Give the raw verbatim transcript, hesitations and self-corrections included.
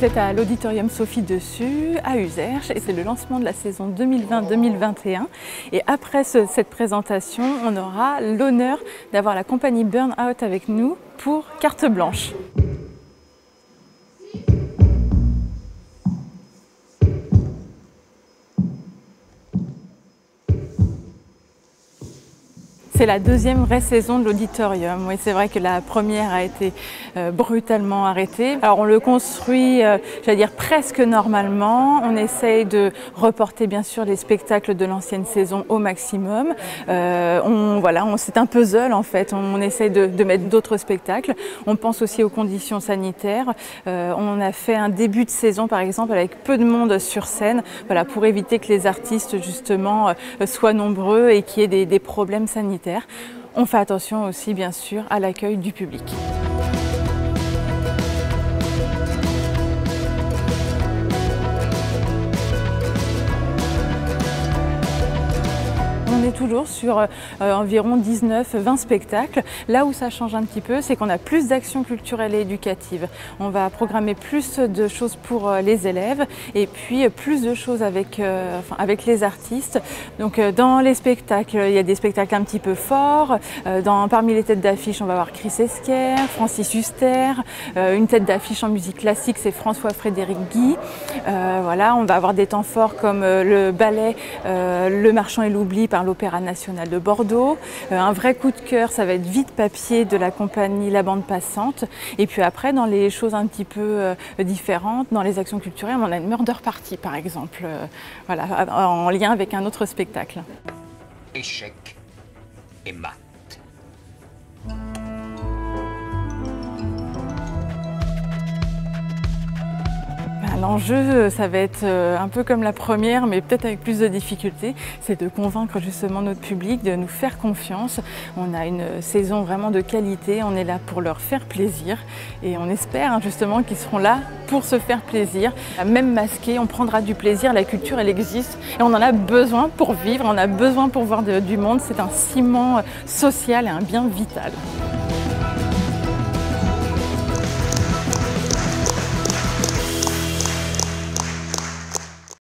Vous êtes à l'Auditorium Sophie Dessus à Uzerche et c'est le lancement de la saison deux mille vingt deux mille vingt et un. Et après ce, cette présentation, on aura l'honneur d'avoir la compagnie Burnout avec nous pour carte blanche. C'est la deuxième vraie saison de l'Auditorium. Oui, c'est vrai que la première a été euh, brutalement arrêtée. Alors on le construit, euh, j'allais dire presque normalement. On essaye de reporter bien sûr les spectacles de l'ancienne saison au maximum. Euh, on, voilà, on, c'est un puzzle en fait. On, on essaye de, de mettre d'autres spectacles. On pense aussi aux conditions sanitaires. Euh, on a fait un début de saison par exemple avec peu de monde sur scène, voilà, pour éviter que les artistes justement euh, soient nombreux et qu'il y ait des, des problèmes sanitaires. On fait attention aussi bien sûr à l'accueil du public. On est toujours sur euh, environ dix-neuf vingt spectacles. Là où ça change un petit peu, c'est qu'on a plus d'actions culturelles et éducatives. On va programmer plus de choses pour euh, les élèves et puis euh, plus de choses avec, euh, enfin, avec les artistes. Donc euh, dans les spectacles, il y a des spectacles un petit peu forts. Euh, dans, parmi les têtes d'affiche, on va avoir Chris Esquer, Francis Huster. Euh, une tête d'affiche en musique classique, c'est François-Frédéric Guy. Euh, voilà, on va avoir des temps forts comme euh, le ballet euh, Le Marchand et l'Oubli par l'Opéra National de Bordeaux. Euh, un vrai coup de cœur, ça va être Vide Papier de la compagnie La Bande Passante. Et puis après, dans les choses un petit peu euh, différentes, dans les actions culturelles, on a une Murder Party par exemple, euh, voilà, en lien avec un autre spectacle. Échec et mat. L'enjeu, ça va être un peu comme la première, mais peut-être avec plus de difficultés, c'est de convaincre justement notre public de nous faire confiance. On a une saison vraiment de qualité, on est là pour leur faire plaisir et on espère justement qu'ils seront là pour se faire plaisir. Même masqué, on prendra du plaisir, la culture elle existe et on en a besoin pour vivre, on a besoin pour voir de, du monde, c'est un ciment social et un bien vital.